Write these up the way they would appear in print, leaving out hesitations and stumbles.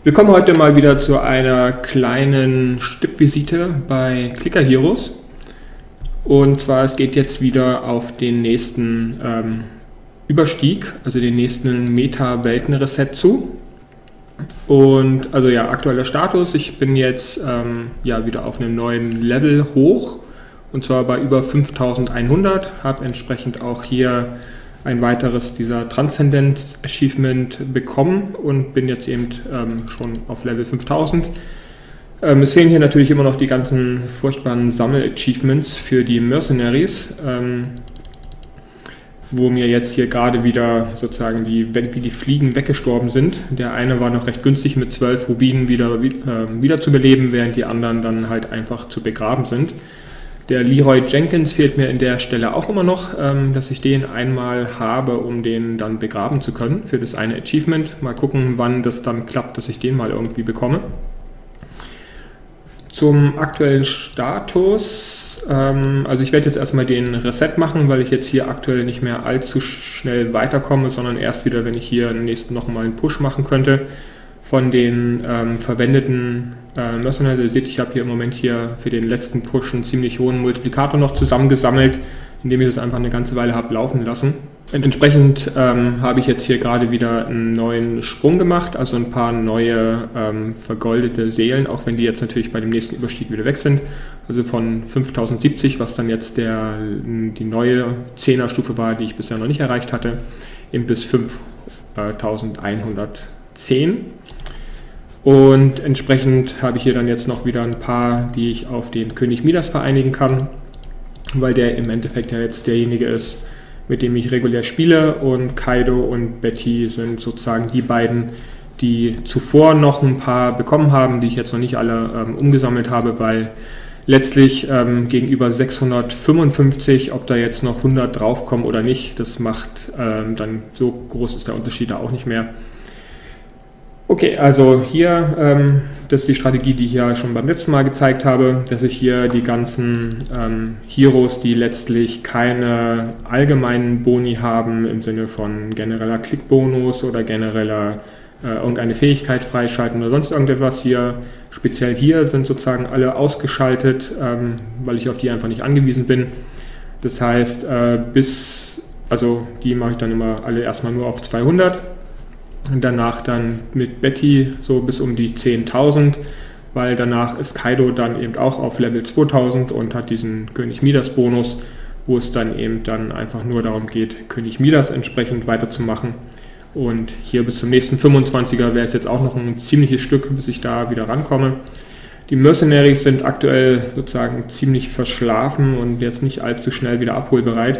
Wir kommen heute mal wieder zu einer kleinen Stippvisite bei Clicker Heroes. Und zwar, es geht jetzt wieder auf den nächsten Überstieg, also den nächsten Meta-Welten-Reset zu. Und also ja, aktueller Status, ich bin jetzt wieder auf einem neuen Level hoch. Und zwar bei über 5100, habe entsprechend auch hier ein weiteres dieser Transzendenz-Achievement bekommen und bin jetzt eben schon auf Level 5000. Es fehlen hier natürlich immer noch die ganzen furchtbaren Sammel-Achievements für die Mercenaries, wo mir jetzt hier gerade wieder sozusagen wie die Fliegen weggestorben sind. Der eine war noch recht günstig mit 12 Rubinen wieder zu beleben, während die anderen dann halt einfach zu begraben sind. Der Leroy Jenkins fehlt mir in der Stelle auch immer noch, dass ich den einmal habe, um den dann begraben zu können für das eine Achievement. Mal gucken, wann das dann klappt, dass ich den mal irgendwie bekomme. Zum aktuellen Status, also ich werde jetzt erstmal den Reset machen, weil ich jetzt hier aktuell nicht mehr allzu schnell weiterkomme, sondern erst wieder, wenn ich hier nächsten nochmal einen Push machen könnte. Von den verwendeten Mercenaries, ihr seht, ich habe hier im Moment hier für den letzten Push einen ziemlich hohen Multiplikator noch zusammengesammelt, indem ich das einfach eine ganze Weile habe laufen lassen. Und entsprechend habe ich jetzt hier gerade wieder einen neuen Sprung gemacht, also ein paar neue vergoldete Seelen, auch wenn die jetzt natürlich bei dem nächsten Überstieg wieder weg sind. Also von 5070, was dann jetzt die neue 10er Stufe war, die ich bisher noch nicht erreicht hatte, eben bis 5110. Und entsprechend habe ich hier dann jetzt noch wieder ein paar, die ich auf den König Midas vereinigen kann, weil der im Endeffekt ja jetzt derjenige ist, mit dem ich regulär spiele, und Kaido und Betty sind sozusagen die beiden, die zuvor noch ein paar bekommen haben, die ich jetzt noch nicht alle umgesammelt habe, weil letztlich gegenüber 655, ob da jetzt noch 100 draufkommen oder nicht, das macht dann so groß ist der Unterschied da auch nicht mehr. Okay, also hier, das ist die Strategie, die ich ja schon beim letzten Mal gezeigt habe, dass ich hier die ganzen Heroes, die letztlich keine allgemeinen Boni haben, im Sinne von genereller Klickbonus oder genereller irgendeine Fähigkeit freischalten oder sonst irgendetwas hier, speziell hier sind sozusagen alle ausgeschaltet, weil ich auf die einfach nicht angewiesen bin. Das heißt, die mache ich dann immer alle erstmal nur auf 200. Und danach dann mit Betty so bis um die 10.000, weil danach ist Kaido dann eben auch auf Level 2000 und hat diesen König Midas Bonus, wo es dann eben dann einfach nur darum geht, König Midas entsprechend weiterzumachen. Und hier bis zum nächsten 25er wäre es jetzt auch noch ein ziemliches Stück, bis ich da wieder rankomme. Die Mercenaries sind aktuell sozusagen ziemlich verschlafen und jetzt nicht allzu schnell wieder abholbereit.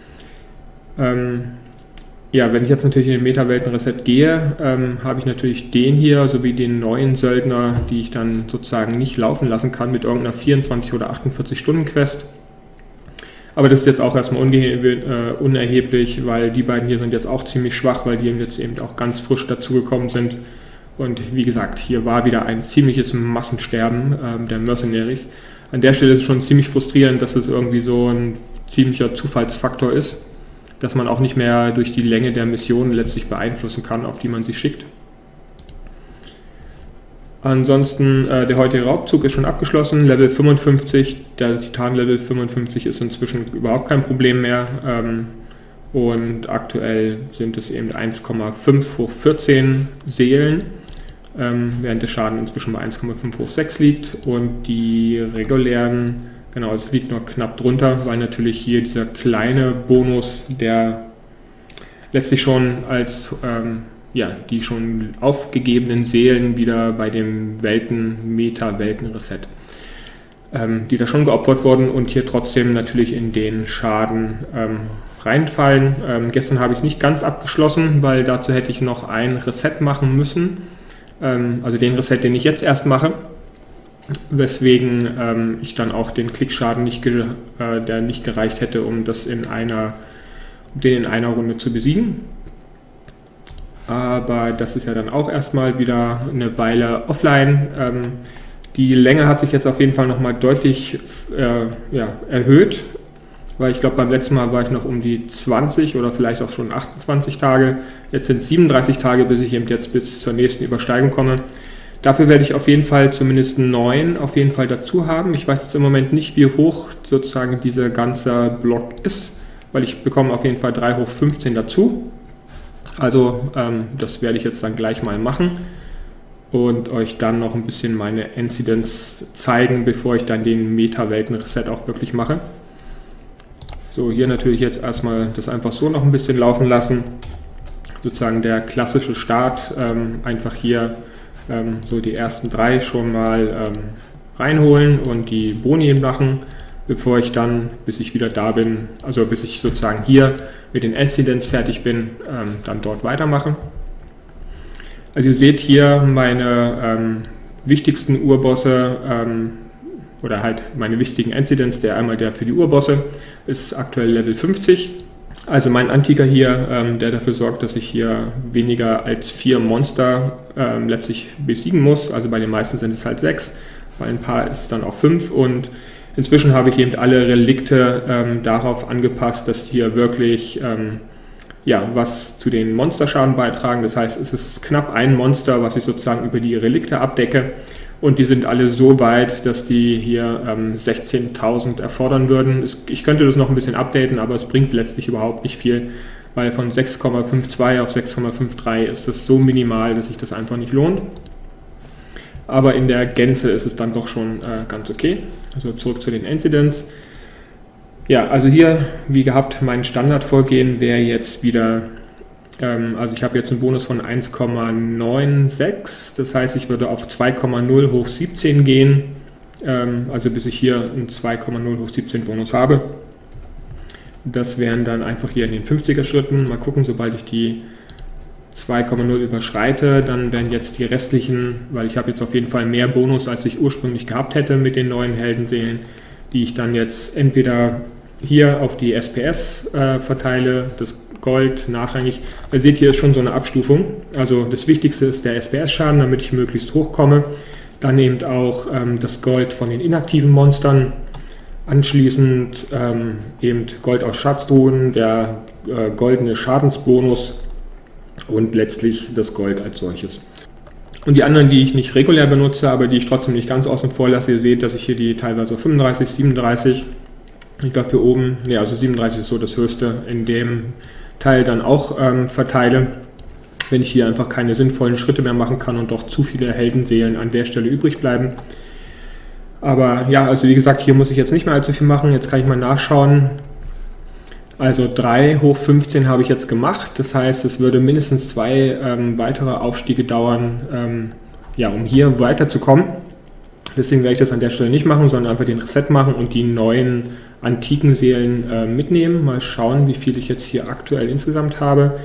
Ja, wenn ich jetzt natürlich in den Meta-Welten-Reset gehe, habe ich natürlich den hier sowie den neuen Söldner, die ich dann sozusagen nicht laufen lassen kann mit irgendeiner 24 oder 48 Stunden Quest. Aber das ist jetzt auch erstmal unerheblich, weil die beiden hier sind jetzt auch ziemlich schwach, weil die jetzt eben auch ganz frisch dazugekommen sind. Und wie gesagt, hier war wieder ein ziemliches Massensterben der Mercenaries. An der Stelle ist es schon ziemlich frustrierend, dass es irgendwie so ein ziemlicher Zufallsfaktor ist, dass man auch nicht mehr durch die Länge der Mission letztlich beeinflussen kann, auf die man sie schickt. Ansonsten, der heutige Raubzug ist schon abgeschlossen, Level 55, der Titan-Level 55 ist inzwischen überhaupt kein Problem mehr, und aktuell sind es eben 1,5 hoch 14 Seelen, während der Schaden inzwischen bei 1,5 hoch 6 liegt, und die regulären, genau, es liegt noch knapp drunter, weil natürlich hier dieser kleine Bonus, der letztlich schon als die schon aufgegebenen Seelen wieder bei dem Meta-Welten-Reset, die da schon geopfert wurden und hier trotzdem natürlich in den Schaden reinfallen. Gestern habe ich es nicht ganz abgeschlossen, weil dazu hätte ich noch ein Reset machen müssen, also den Reset, den ich jetzt erst mache. Weswegen ich dann auch den Klickschaden der nicht gereicht hätte, um den in einer Runde zu besiegen. Aber das ist ja dann auch erstmal wieder eine Weile offline. Die Länge hat sich jetzt auf jeden Fall nochmal deutlich erhöht, weil ich glaube, beim letzten Mal war ich noch um die 20 oder vielleicht auch schon 28 Tage. Jetzt sind es 37 Tage, bis ich eben jetzt bis zur nächsten Übersteigung komme. Dafür werde ich auf jeden Fall zumindest 9 auf jeden Fall dazu haben. Ich weiß jetzt im Moment nicht, wie hoch sozusagen dieser ganze Block ist, weil ich bekomme auf jeden Fall 3 hoch 15 dazu. Also das werde ich jetzt dann gleich mal machen und euch dann noch ein bisschen meine Incidence zeigen, bevor ich dann den Meta-Welten-Reset auch wirklich mache. So, hier natürlich jetzt erstmal das einfach so noch ein bisschen laufen lassen. Sozusagen der klassische Start, einfach hier so die ersten 3 schon mal reinholen und die Boni machen, bevor ich dann, bis ich wieder da bin, also bis ich sozusagen hier mit den Incidents fertig bin, dann dort weitermache. Also ihr seht hier meine wichtigsten Urbosse oder halt meine wichtigen Incidents, einmal der für die Urbosse ist aktuell Level 50. Also mein Antiker hier, der dafür sorgt, dass ich hier weniger als 4 Monster letztlich besiegen muss. Also bei den meisten sind es halt 6, bei ein paar ist es dann auch 5 und inzwischen habe ich eben alle Relikte darauf angepasst, dass hier wirklich ja, was zu den Monsterschaden beitragen. Das heißt, es ist knapp ein Monster, was ich sozusagen über die Relikte abdecke. Und die sind alle so weit, dass die hier 16.000 erfordern würden. Ich könnte das noch ein bisschen updaten, aber es bringt letztlich überhaupt nicht viel, weil von 6,52 auf 6,53 ist das so minimal, dass sich das einfach nicht lohnt. Aber in der Gänze ist es dann doch schon ganz okay. Also zurück zu den Incidents. Ja, also hier, wie gehabt, mein Standardvorgehen wäre jetzt wieder, also ich habe jetzt einen Bonus von 1,96, das heißt, ich würde auf 2,0 hoch 17 gehen, also bis ich hier einen 2,0 hoch 17 Bonus habe. Das wären dann einfach hier in den 50er Schritten. Mal gucken, sobald ich die 2,0 überschreite, dann werden jetzt die restlichen, weil ich habe jetzt auf jeden Fall mehr Bonus, als ich ursprünglich gehabt hätte mit den neuen Heldenseelen, die ich dann jetzt entweder hier auf die SPS verteile, das Gold nachrangig. Ihr seht, hier ist schon so eine Abstufung. Also das Wichtigste ist der SPS-Schaden, damit ich möglichst hoch komme. Dann eben auch das Gold von den inaktiven Monstern. Anschließend eben Gold aus Schatztruhen, der goldene Schadensbonus und letztlich das Gold als solches. Und die anderen, die ich nicht regulär benutze, aber die ich trotzdem nicht ganz außen vor lasse, ihr seht, dass ich hier die teilweise 35, 37, ich glaube hier oben, ja, also 37 ist so das höchste, in dem Teil dann auch verteile, wenn ich hier einfach keine sinnvollen Schritte mehr machen kann und doch zu viele Heldenseelen an der Stelle übrig bleiben. Aber ja, also wie gesagt, hier muss ich jetzt nicht mehr allzu viel machen, jetzt kann ich mal nachschauen. Also 3 hoch 15 habe ich jetzt gemacht, das heißt, es würde mindestens 2 weitere Aufstiege dauern, ja, um hier weiterzukommen. Deswegen werde ich das an der Stelle nicht machen, sondern einfach den Reset machen und die neuen antiken Seelen mitnehmen. Mal schauen, wie viel ich jetzt hier aktuell insgesamt habe.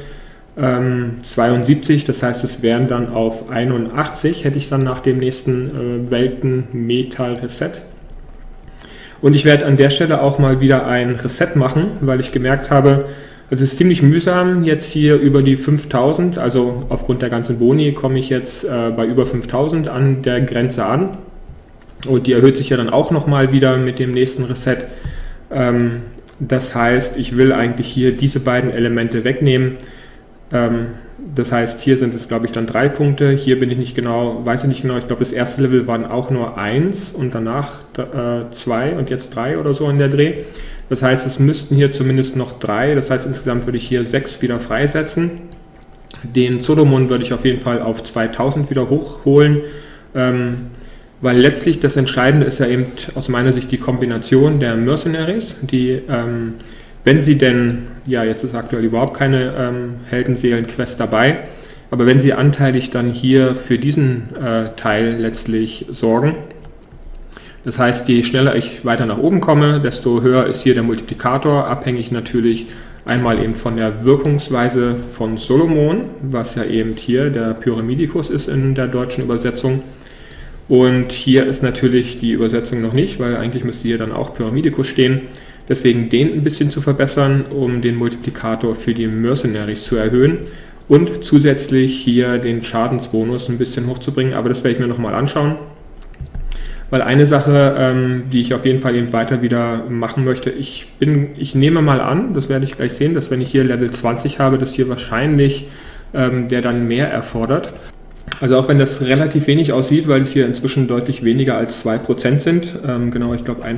72, das heißt, es wären dann auf 81, hätte ich dann nach dem nächsten Welten-Metal-Reset. Und ich werde an der Stelle auch mal wieder ein Reset machen, weil ich gemerkt habe, also es ist ziemlich mühsam jetzt hier über die 5000, also aufgrund der ganzen Boni komme ich jetzt bei über 5000 an der Grenze an. Und die erhöht sich ja dann auch nochmal wieder mit dem nächsten Reset. Das heißt, ich will eigentlich hier diese beiden Elemente wegnehmen. Das heißt, hier sind es, glaube ich, dann 3 Punkte. Hier bin ich nicht genau, weiß ich nicht genau. Ich glaube, das erste Level waren auch nur 1 und danach 2 und jetzt 3 oder so in der Dreh. Das heißt, es müssten hier zumindest noch 3. Das heißt, insgesamt würde ich hier 6 wieder freisetzen. Den Solomon würde ich auf jeden Fall auf 2000 wieder hochholen. Weil letztlich das Entscheidende ist ja eben aus meiner Sicht die Kombination der Mercenaries, die, wenn sie denn, ja jetzt ist aktuell überhaupt keine Heldenseelen-Quest dabei, aber wenn sie anteilig dann hier für diesen Teil letztlich sorgen, das heißt, je schneller ich weiter nach oben komme, desto höher ist hier der Multiplikator, abhängig natürlich einmal eben von der Wirkungsweise von Solomon, was ja eben hier der Pyramidikus ist in der deutschen Übersetzung. Und hier ist natürlich die Übersetzung noch nicht, weil eigentlich müsste hier dann auch Pyramidikus stehen. Deswegen den ein bisschen zu verbessern, um den Multiplikator für die Mercenaries zu erhöhen und zusätzlich hier den Schadensbonus ein bisschen hochzubringen. Aber das werde ich mir nochmal anschauen. Weil eine Sache, die ich auf jeden Fall eben weiter wieder machen möchte, ich nehme mal an, das werde ich gleich sehen, dass wenn ich hier Level 20 habe, dass hier wahrscheinlich der dann mehr erfordert. Also auch wenn das relativ wenig aussieht, weil es hier inzwischen deutlich weniger als 2% sind, genau, ich glaube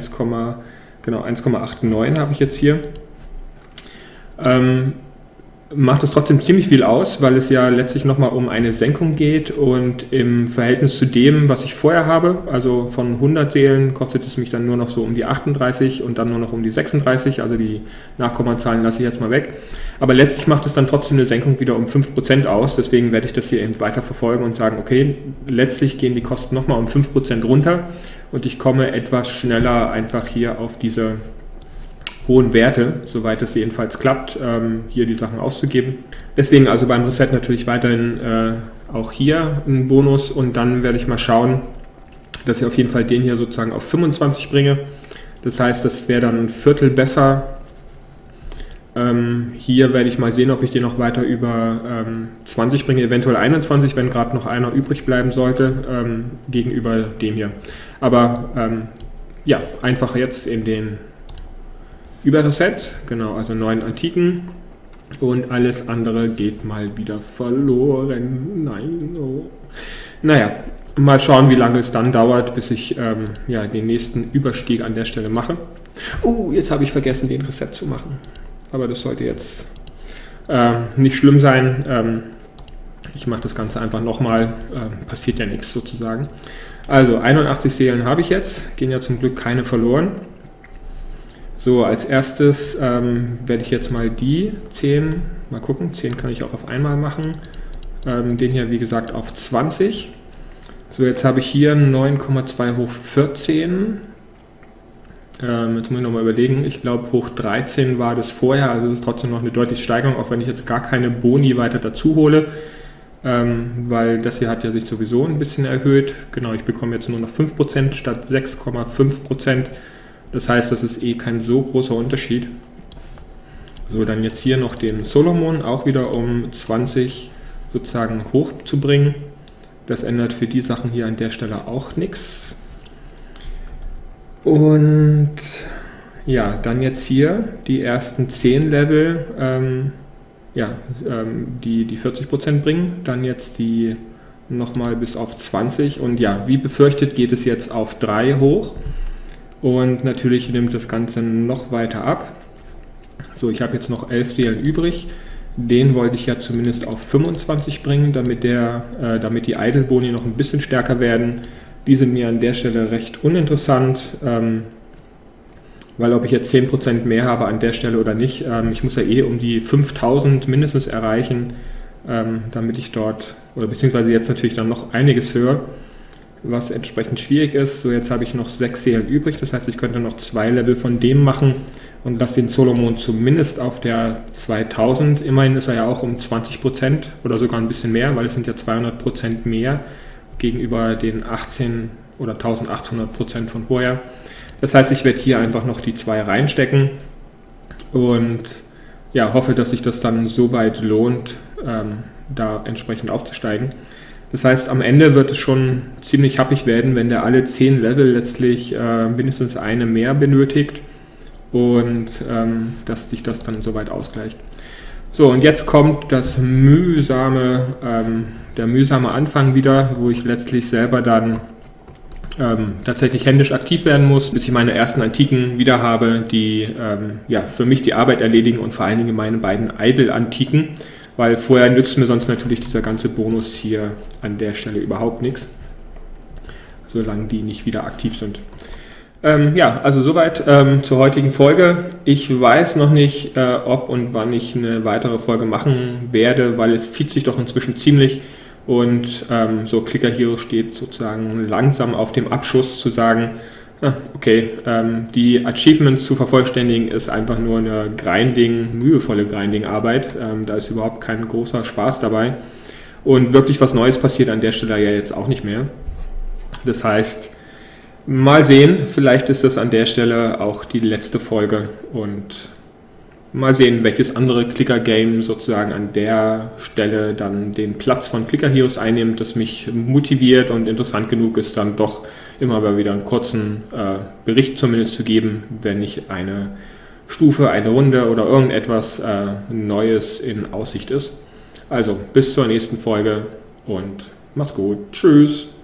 1,89 habe ich jetzt hier, macht es trotzdem ziemlich viel aus, weil es ja letztlich nochmal um eine Senkung geht und im Verhältnis zu dem, was ich vorher habe, also von 100 Seelen kostet es mich dann nur noch so um die 38 und dann nur noch um die 36, also die Nachkommazahlen lasse ich jetzt mal weg. Aber letztlich macht es dann trotzdem eine Senkung wieder um 5% aus, deswegen werde ich das hier eben weiter verfolgen und sagen, okay, letztlich gehen die Kosten nochmal um 5% runter und ich komme etwas schneller einfach hier auf diese hohen Werte, soweit es jedenfalls klappt, hier die Sachen auszugeben. Deswegen also beim Reset natürlich weiterhin auch hier einen Bonus und dann werde ich mal schauen, dass ich auf jeden Fall den hier sozusagen auf 25 bringe. Das heißt, das wäre dann ein Viertel besser. Hier werde ich mal sehen, ob ich den noch weiter über 20 bringe, eventuell 21, wenn gerade noch einer übrig bleiben sollte, gegenüber dem hier. Aber ja, einfach jetzt in den Überreset, genau, also 9 Antiken und alles andere geht mal wieder verloren. Nein, oh. Naja, mal schauen, wie lange es dann dauert, bis ich ja, den nächsten Überstieg an der Stelle mache. Oh, jetzt habe ich vergessen, den Reset zu machen. Aber das sollte jetzt nicht schlimm sein. Ich mache das Ganze einfach nochmal, passiert ja nichts sozusagen. Also 81 Seelen habe ich jetzt, gehen ja zum Glück keine verloren. So, als erstes werde ich jetzt mal die 10, mal gucken, 10 kann ich auch auf einmal machen, den hier wie gesagt auf 20. So, jetzt habe ich hier 9,2 hoch 14, jetzt muss ich nochmal überlegen, ich glaube hoch 13 war das vorher, also es ist trotzdem noch eine deutliche Steigerung, auch wenn ich jetzt gar keine Boni weiter dazu hole, weil das hier hat ja sich sowieso ein bisschen erhöht, genau, ich bekomme jetzt nur noch 5% statt 6,5%. Das heißt, das ist eh kein so großer Unterschied. So, dann jetzt hier noch den Solomon auch wieder um 20 sozusagen hochzubringen. Das ändert für die Sachen hier an der Stelle auch nichts. Und ja, dann jetzt hier die ersten 10 Level, die 40% bringen. Dann jetzt die nochmal bis auf 20. Und ja, wie befürchtet geht es jetzt auf 3 hoch. Und natürlich nimmt das Ganze noch weiter ab. So, ich habe jetzt noch 11 Seelen übrig. Den wollte ich ja zumindest auf 25 bringen, damit die Idle-Boni noch ein bisschen stärker werden. Die sind mir an der Stelle recht uninteressant, weil ob ich jetzt 10% mehr habe an der Stelle oder nicht, ich muss ja eh um die 5000 mindestens erreichen, damit ich dort, oder beziehungsweise jetzt natürlich dann noch einiges höher, was entsprechend schwierig ist. So, jetzt habe ich noch 6 Seelen übrig, das heißt, ich könnte noch 2 Level von dem machen und lasse den Solomon zumindest auf der 2000. Immerhin ist er ja auch um 20% oder sogar ein bisschen mehr, weil es sind ja 200% mehr gegenüber den 18 oder 1800% von vorher. Das heißt, ich werde hier einfach noch die 2 reinstecken und ja, hoffe, dass sich das dann so weit lohnt, da entsprechend aufzusteigen. Das heißt, am Ende wird es schon ziemlich happig werden, wenn der alle 10 Level letztlich mindestens eine mehr benötigt und dass sich das dann soweit ausgleicht. So, und jetzt kommt das der mühsame Anfang wieder, wo ich letztlich selber dann tatsächlich händisch aktiv werden muss, bis ich meine ersten Antiken wieder habe, die ja, für mich die Arbeit erledigen und vor allen Dingen meine beiden Idle-Antiken. Weil vorher nützt mir sonst natürlich dieser ganze Bonus hier an der Stelle überhaupt nichts, solange die nicht wieder aktiv sind. Ja, also soweit zur heutigen Folge. Ich weiß noch nicht, ob und wann ich eine weitere Folge machen werde, weil es zieht sich doch inzwischen ziemlich und so Clicker Hero steht sozusagen langsam auf dem Abschuss zu sagen, okay, die Achievements zu vervollständigen ist einfach nur eine mühevolle Grinding-Arbeit. Da ist überhaupt kein großer Spaß dabei. Und wirklich was Neues passiert an der Stelle ja jetzt auch nicht mehr. Das heißt, mal sehen, vielleicht ist das an der Stelle auch die letzte Folge und mal sehen, welches andere Clicker-Game sozusagen an der Stelle dann den Platz von Clicker Heroes einnimmt, das mich motiviert und interessant genug ist, dann doch immer mal wieder einen kurzen Bericht zumindest zu geben, wenn ich eine Stufe, eine Runde oder irgendetwas Neues in Aussicht ist. Also bis zur nächsten Folge und Macht's gut. Tschüss.